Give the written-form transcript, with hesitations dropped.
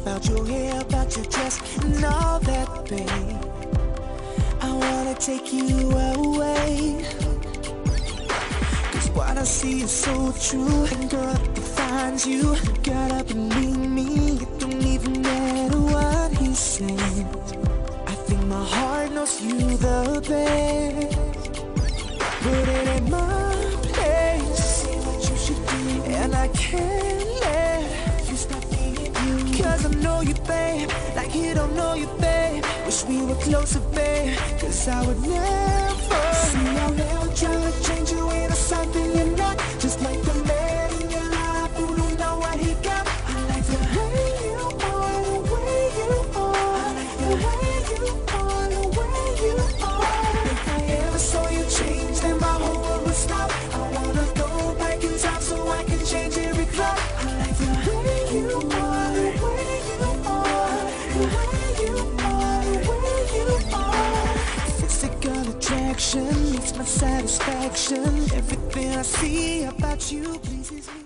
about your hair, about your dress, and all that, babe. I wanna take you away, 'cause what I see is so true. And girl, it defines you. You gotta believe me, it don't even matter what he says. I think my heart knows you the best. Put it in my place, see what you should do, and I can't let you stop being you. 'Cause I know you, babe, like you don't know you, babe. Wish we were closer, babe, 'cause I would never. See, I'll never try to change you into something you're not. Just like the man in your life who don't know what he got. I like the way you are, the way you are. I like the way you are, the way you are. If I ever saw you change, then my whole world would stop. I wanna go back in time so I can change every clock. I like the way you are, the way you are, the way you are, the way you are. Physical attraction, it's my satisfaction. Everything I see about you pleases me.